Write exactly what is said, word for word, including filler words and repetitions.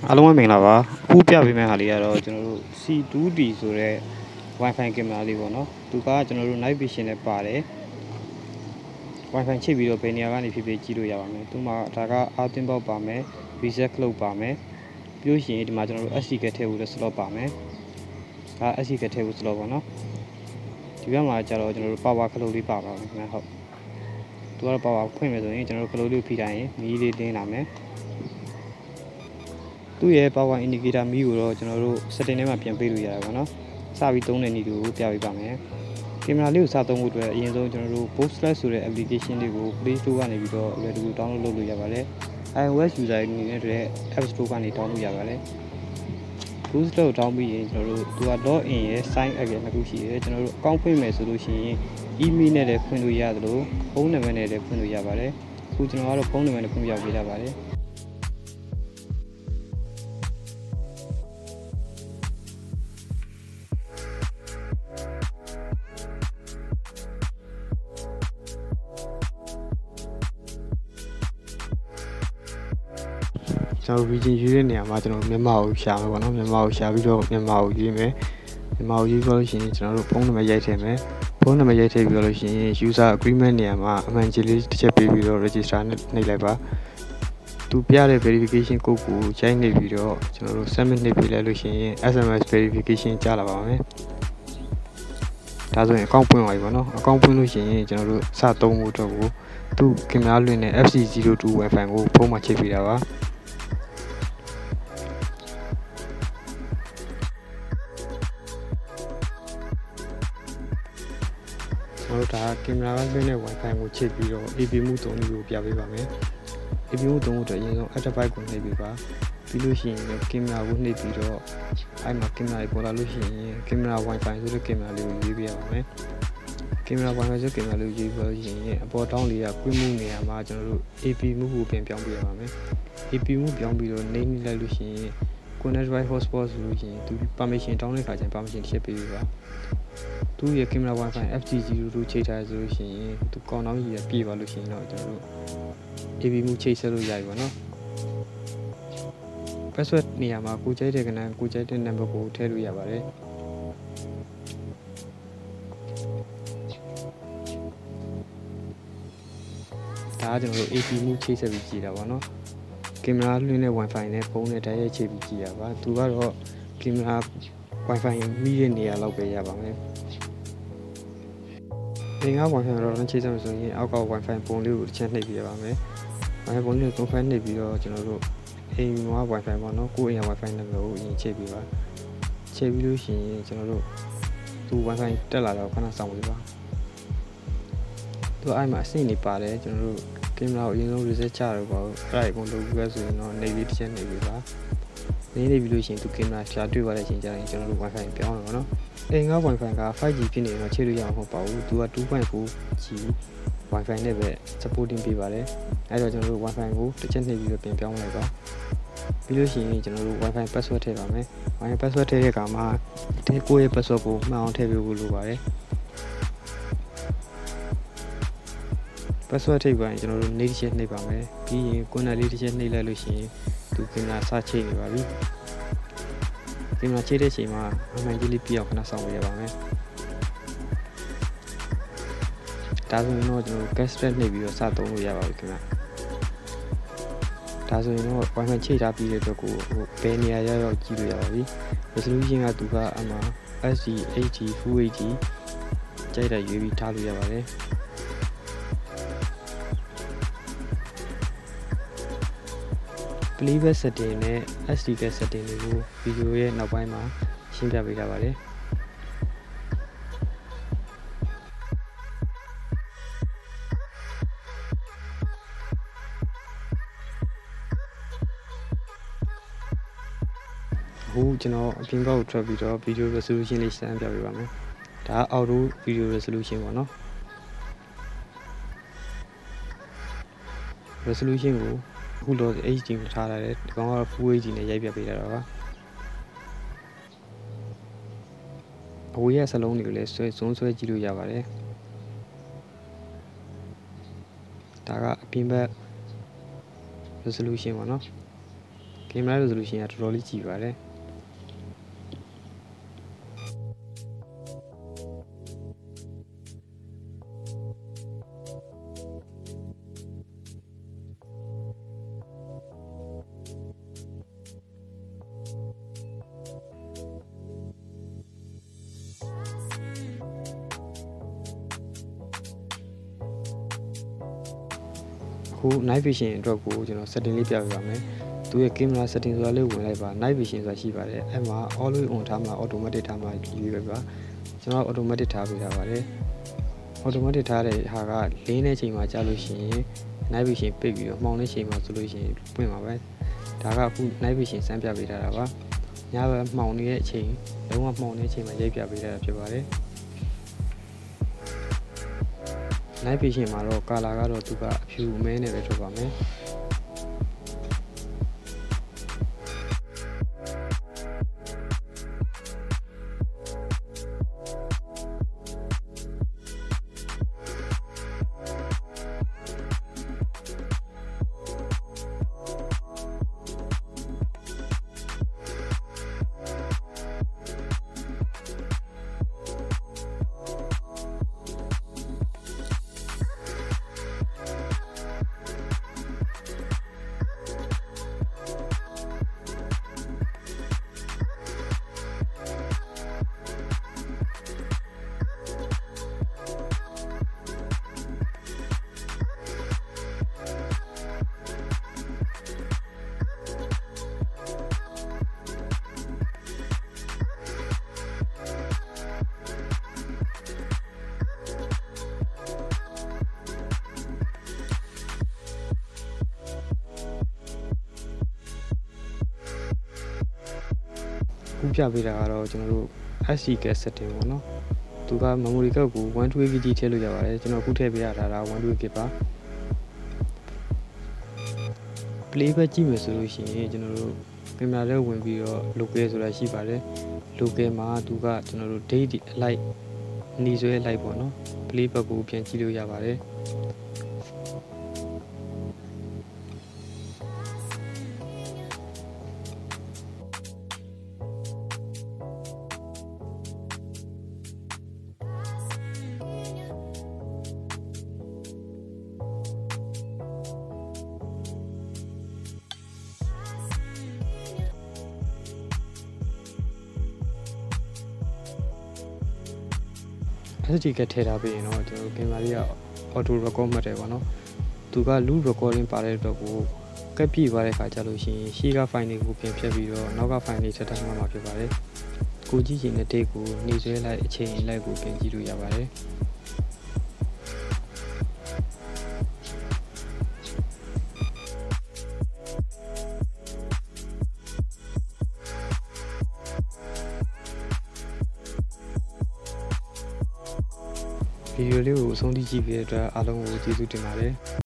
အားလုံးပဲမင်္ဂလာပါအခုပြပေးမယ့်ဟာလေးကတော့ကျွန်တော်တို့ C ทู ดี ဆိုတဲ့ Wi-Fi ကင်မရာလေးပေါ့နော်သူကကျွန်တော်တို့ night vision နဲ့ပါတယ် Wi-Fi ချိတ်ပြီးတော့ဘယ်နေရာကနေဖြစ်ဖြစ်ကြည့်လို့ရပါမယ်သူမှာဒါက Artin box ပါမယ် reset လုပ်ပါမယ်ပြီးလို့ရှိရင်ဒီမှာကျွန်တော်တို့ S D ကထည့်ဖို့လည်း slot ပါမယ်ဒါ S D ကထည့်ဖို့ slot ပေါ့နော်ဒီဘက်မှာကျတော့ကျွန်တော်တို့ power ခလုတ်လေးပါပါမယ်ခင်ဗျာဟုတ်သူကတော့ power ဖွင့်မယ်ဆိုရင်ကျွန်တော်တို့ခလုတ်လေးကိုဖိတိုင်းရင်မီးလေးတင်းလာမယ်သူ့ရဲ့ power indicator မီးကိုတော့ကျွန်တော်တို့ setting ထဲမှာပြန်ပေးလို့ရတာပေါ့နော်စပြီးသုံးတဲ့နည်းကိုပြပေးပါမယ်ကင်မရာလေးကိုစသုံးဖို့အတွက်အရင်ဆုံးကျွန်တော်တို့ Postlet ဆိုတဲ့ application လေးကို Play Store ကနေပြီးတော့လွယ်ကူ download လုပ်လို့ရပါတယ် iOS user အနေနဲ့တွေ App Store ကနေ download လုပ်ရပါတယ် Postlet ကို download ပြီးရင်ကျွန်တော်တို့သူက login ရဲ့ sign up ရဲ့နှစ်ခုရှိတယ်ကျွန်တော်တို့ account ဖွင့်မယ်ဆိုလို့ရှိရင် email နဲ့လည်းဖွင့်လို့ရသလိုဖုန်းနံပါတ်နဲ့လည်းဖွင့်လို့ရပါတယ်အခုကျွန်တော်ကတော့ဖုန်းနံပါတ်နဲ့ဖွင့်ပြပေးရပါတယ်ကျွန်တော် region ရွေးတဲ့နေရာမှာကျွန်တော်မြန်မာကိုရှာမယ်ပေါ့နော်မြန်မာကိုရှာပြီးတော့မြန်မာကိုရွေးမယ်မြန်မာကိုရွေးပြီးလို့ရှိရင်ကျွန်တော်တို့ဖုန်းနံပါတ်ရိုက်ထည့်မယ်ဖုန်းနံပါတ်ရိုက်ထည့်ပြီးလို့ရှိရင် user agreement နေရာမှာအမှန်ကြီးလေးတစ်ချက်ပေးပြီးတော့ register နဲ့နှိပ်လိုက်ပါသူပြတဲ့ verification code ကိုရိုက်နှိပ်ပြီးတော့ကျွန်တော်တို့ submit နှိပ်ပေးလိုက်လို့ရှိရင် S M S verification ကြားလာပါမယ်ဒါဆိုရင် account ဖွင့်ပါပြီပေါ့နော် account ဖွင့်လို့ရှိရင်ကျွန်တော်တို့စသုံးဖို့အတွက်ကိုသူကင်မရာလွှင့်တဲ့ F C ဇီးရိုတူ Wi-Fi ကိုဖုန်းမှာချိတ်ပေးတာပါကျွန်တော်တို့ဒါကင်မရာကလွှင့်တဲ့ Wi-Fi ကိုချိတ်ပြီးတော့ A P မှုသုံးမျိုးကိုပြပေးပါမယ် A P မှုသုံးဖို့အတွက်အရင်ဆုံး Activate ကိုနှိပ်ပေးပါပြီးလို့ရှိရင်ကင်မရာကိုနှိပ်ပြီးတော့အဲ့မှာကင်မရာကိုပေါ်လာလို့ရှိရင်ကင်မရာ Wi-Fi ဆိုတဲ့ကင်မရာလေးကိုရွေးပြရပါမယ်ကင်မရာ Wi-Fi ဆိုတဲ့ကင်မရာလေးကိုရွေးပြီးလို့ရှိရင်အပေါ်တောင်းလေးကကွင်းမှုနေရာမှာကျွန်တော်တို့ A P မှုကိုပြန်ပြောင်းပေးရပါမယ် A P မှုပြောင်းပြီးတော့နှိပ်နှိပ်လိုက်လို့ရှိရင် Connect Wi-Fi hotspot ဆိုလို့ရှိရင်သူ permission တောင်းတဲ့အခါကျရင် permission တစ်ချက်ပေးပေးပါသူရဲ့ကင်မရာ Wi-Fi F G ဇီးရိုတူချိတ်ထားဆိုလို့ရှိရင်သူကောင်တောင်းကြီးရပြည့်ပါလို့ရှိရင်တော့ကျွန်တော်တို့ A P မှုချိတ်ဆက်လို့ရပြီပေါ့နော် password နေရာမှာကိုကြိုက်တဲ့ကဏ္ဍကိုကြိုက်တဲ့ number ကိုထည့်လို့ရပါတယ်ဒါကကျွန်တော်တို့ A P မှုချိတ်ဆက်ပြီးကြည့်တာပေါ့နော်ကင်မရာလွှင့်တဲ့ Wi-Fi နဲ့ဖုန်းနဲ့တိုက်ရိုက်ချိတ်ပြီးကြည့်ရပါသူကတော့ကင်မရာ Wi-Fi မိတဲ့နေရာလောက်ပဲရပါမယ်အင်္ဂါ Wi-Fi တော့ချိတ်ဆက်လို့ဆိုရင်အောက်က Wi-Fi ပုံလေးကိုတစ်ချက်နှိပ်ပြရပါမယ် Wi-Fi ပုံလေးကိုသုံးဖက်နှိပ်ပြီးတော့ကျွန်တော်တို့အိမ်မှာ Wi-Fi ပေါ့နော်ကိုယ့်အိမ်က Wi-Fi နံပါတ်ကိုအရင်ချိတ်ပြီးပါချိတ်ပြီးလို့ရှိရင်ကျွန်တော်တို့သူ Wi-Fi တက်လာတော့ခဏစောင့်ပေးပါသူအဲ့မှာအဆင့်နေပါတယ်ကျွန်တော်တို့ကင်မရာကိုအရင်ဆုံး reset ချတော့ပါဘူးအဲ့ဒါအကုန်လုပ်ပြီးဆိုရင်တော့နေပြီးတစ်ချက်နေပြီးပါနေနေပြီးလို့ရှိရင်သူကင်မရာရှာတွေ့ပါတဲ့အချိန်ကျရင်ကျွန်တော်တို့ Wi-Fi ပြောင်းတော့ပါနော်အိမ်က Wi-Fi က five G ဖြစ်နေတော့ချိတ်လို့ရမှာမဟုတ်ပါဘူးသူက two point four G Wi-Fi နဲ့ပဲ supporting ပေးပါတယ်အဲ့တော့ကျွန်တော်တို့ Wi-Fi ကိုတစ်ချက်နှိပ်ပြီးတော့ပြန်ပြောင်းလိုက်ပါပြီးလို့ရှိရင်ကျွန်တော်တို့ Wi-Fi password ထည့်ပါမယ် Wi-Fi password ထည့်တဲ့အခါမှာဒီကိုယ့်ရဲ့ password ကိုမှန်အောင်ထည့်ပေးဖို့လိုပါတယ် password ထည့်ပြီးရင်ကျွန်တော်တို့နေ့တစ်ချက်နှိပ်ပါမယ်ပြီးရင်ကိုယ်နဲ့လေးတစ်ချက်နှိပ်လိုက်လို့ရှိရင်သူကင်မရာစချိတ်နေပါပြီကင်မရာချိတ်တဲ့အချိန်မှာအမှန်ကြီးလေးပြအောင်ခဏစောင့်ပေးရပါမယ်ဒါဆိုရင်တော့ကျွန်တော် gas strap နှိပ်ပြီးတော့စသုံးလို့ရပါပြီခင်ဗျာဒါဆိုရင်တော့ Wi-Fi ချိတ်ထားပြီးတဲ့အတွက်ကိုဘယ်နေရာရောက်ရောက်ကြည့်လို့ရပါပြီ resolution ကသူကအမှ S D H D Full H D ကြိုက်တဲ့ရွေးပြီးထားလို့ရပါတယ်Playback setting နဲ့ S D card setting တွေကိုဗီဒီယိုရဲ့နောက်ပိုင်းမှာရှင်းပြပေးထားပါတယ်အခုကျွန်တော်အပြင်ဘက်ကိုထွက်ပြီးတော့ video resolution လေးစမ်းပြပေးပါမယ်ဒါက auto video resolution ပေါ့နော် resolution ကိုအခုတော့ H D ကိုထားလိုက်တယ်ဒီကောင်ကတော့ Full H D နဲ့ရိုက်ပြပေးတာပါအဝေးရစလုံးတွေကိုလည်းဆွဲစုံဆွဲကြည့်လို့ရပါတယ်ဒါကအပြင်ဘက် resolution ပေါ့နော် camera resolution ကတော်တော်လေးကြည့်ပါတယ်ခု night vision အတွက်ကိုကျွန်တော် setting လေးပြပြပါမယ်သူရဲ့ camera setting ဆိုတာလေးဝင်လိုက်ပါ night vision ဆိုတာရှိပါတယ်အဲ့မှာ always on ထားမှာ automatic ထားမှာယူရပါကျွန်တော် automatic ထားပေးထားပါတယ် automatic ထားတဲ့ဟာကလင်းတဲ့ချိန်မှာကြာလို့ရှိရင် night vision ပိတ်ပြီးတော့မှောင်တဲ့ချိန်မှာဆိုလို့ရှိရင်ပွင့်ပါပဲဒါကအခု night vision စမ်းပြပေးထားတာပါညဘက်မှောင်နေတဲ့အချိန်လုံးဝမှောင်နေတဲ့အချိန်မှာရိုက်ပြပေးထားတာဖြစ်ပါတယ်night vision မှာတော့ color ကတော့သူကအဖြူအမဲနဲ့ပဲထွက်ပါမယ်ခုပြပေးတာကတော့ကျွန်တော်တို့ S D card setting ပေါ့နော်သူက memory card ကို one twenty gig ထည့်လို့ရပါတယ်ကျွန်တော်ခုထည့်ပေးရတာဒါone twenty gig ပါ playback ကြည့်မယ်ဆိုလို့ရှိရင်ကျွန်တော်တို့ camera ထဲဝင်ပြီးတော့ local ဆိုတာရှိပါတယ် local မှာသူကကျွန်တော်တို့ date light နေဆွဲ light ပေါ့နော် playback ကိုပြန်ကြည့်လို့ရပါတယ်S D card ထည့်ထားပြီးရင်တော့ကျွန်တော်တို့ camera လေးက auto record မှတ်တယ်ပေါ့နော်သူက loop recording ပါတဲ့အတွက်ကိုကပ်ပြည့်သွားတဲ့ခါကျလို့ရှိရင်ရှေ့က file တွေကိုပြန်ဖြတ်ပြီးတော့နောက်က file တွေဆက်ထားမှမှာဖြစ်ပါတယ်ကိုကြည့်ချင်တဲ့ date ကိုနေဆွဲလိုက်အချိန်လိုက်ကိုပြန်ကြည့်လို့ရပါတယ်ဗီဒီယိုလေးကိုအဆုံးထိကြည့်ပေးတဲ့အတွက်အားလုံးကိုကျေးဇူးတင်ပါတယ်